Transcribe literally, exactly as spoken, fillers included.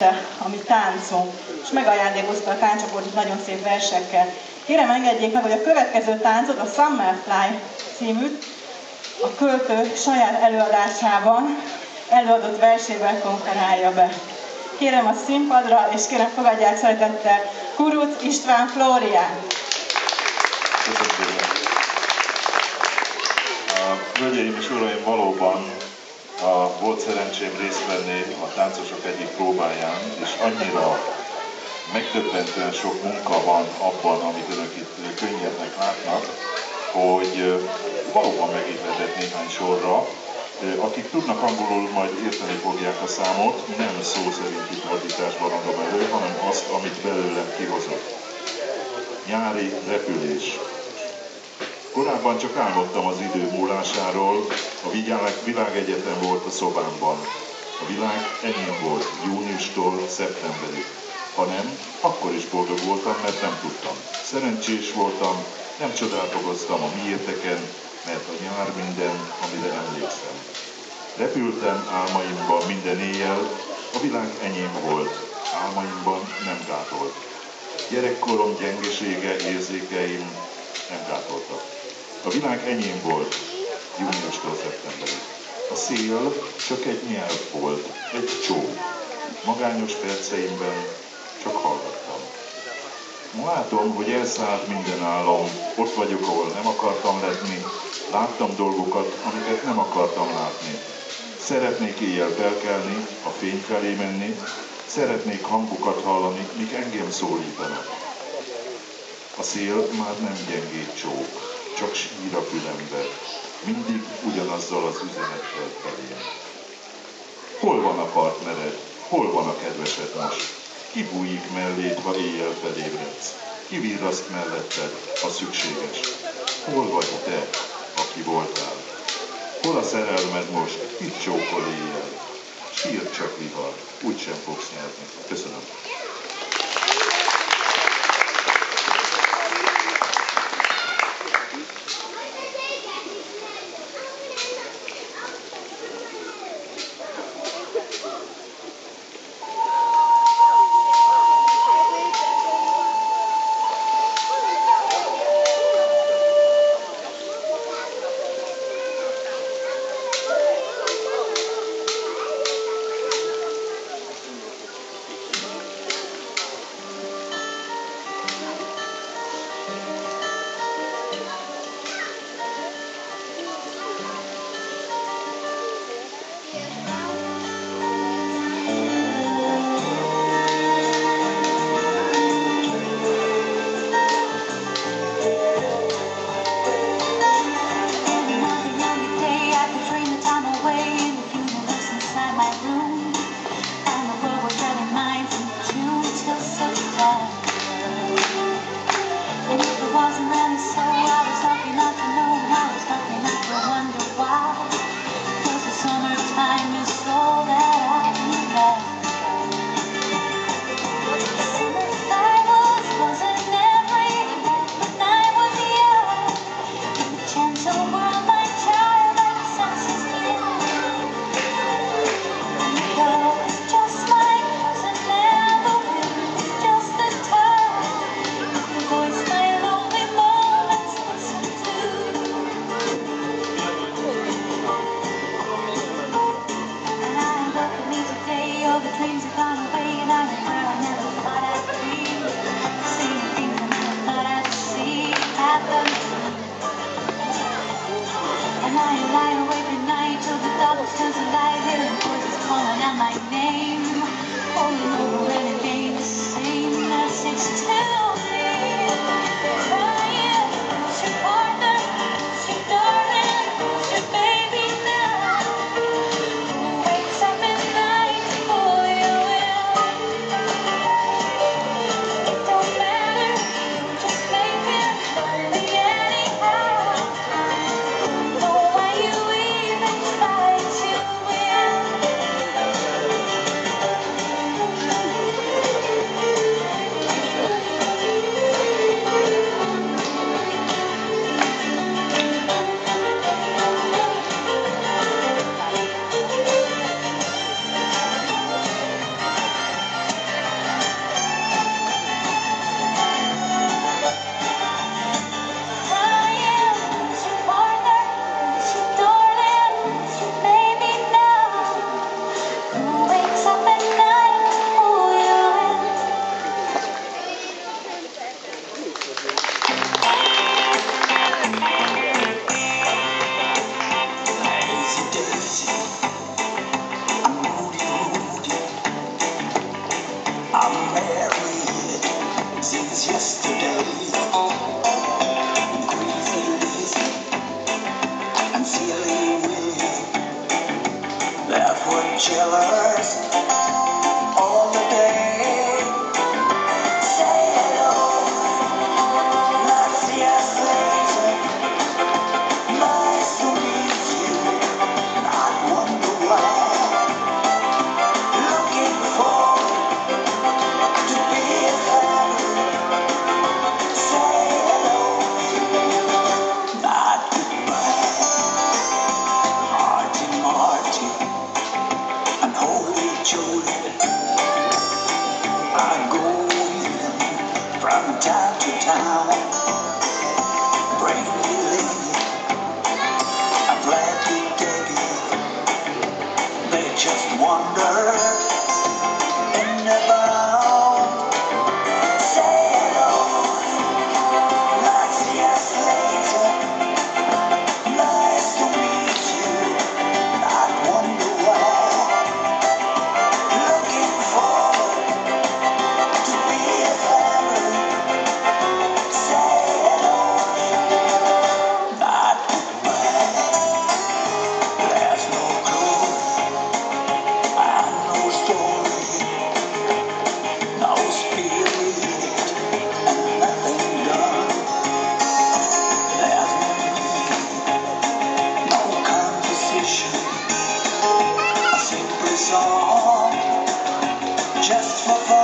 ami táncunk, és megajándékozta a táncsoport nagyon szép versekkel. Kérem, engedjék meg, hogy a következő táncot, a Summerfly címűt a költő saját előadásában előadott versével konferálja be. Kérem a színpadra, és kérem fogadják szeretettel Kuruc István Flórián. Köszönöm. Hölgyeim és uraim, valóban a, volt szerencsém részt venni a táncosok egyik próbáján, és annyira megdöbbentően sok munka van abban, amit önök itt könnyednek látnak, hogy valóban megihletett néhány sorra. Akik tudnak angolul, majd érteni fogják a számot, nem szó szerinti fordításban adom elő, hanem azt, amit belőlem kihozott. Nyári repülés. Korábban csak álmodtam az idő múlásáról, a világegyetem volt a szobámban. A világ enyém volt júniustól szeptemberig. Ha nem, akkor is boldog voltam, mert nem tudtam. Szerencsés voltam, nem csodálkoztam a miérteken, mert a nyár minden, amire emlékszem. Repültem álmaimban minden éjjel, a világ enyém volt, álmaimban nem gátolt. Gyerekkorom gyengesége, érzékeim nem gátoltak. A világ enyém volt, júniustól szeptemberig. A szél csak egy nyelv volt, egy csó. Magányos perceimben csak hallgattam. Ma látom, hogy elszállt minden állam, ott vagyok, ahol nem akartam lenni, láttam dolgokat, amiket nem akartam látni. Szeretnék éjjel felkelni, a fény felé menni, szeretnék hangokat hallani, mik engem szólítanak. A szél már nem gyengéd csók, csak sír a fülembe, mindig ugyanazzal az üzenettel felém. Hol van a partnered? Hol van a kedvesed most? Ki bújik melléd, ha éjjel felébredsz? Ki virraszt melletted, ha szükséges? Hol vagy te, aki voltál? Hol a szerelmed most? Kit csókol éjjel? Sír csak vihar, úgysem fogsz nyerni. Köszönöm. town to town, bring me lady, I'm glad to take it. They just wonder in the bound. Say hello, let's see us later. Nice to meet you, I wonder why. Looking forward to be a family. Say hello, not goodbye. There's no clue and no story, no spirit and nothing done. There's no need, no conversation, a simple song just for fun.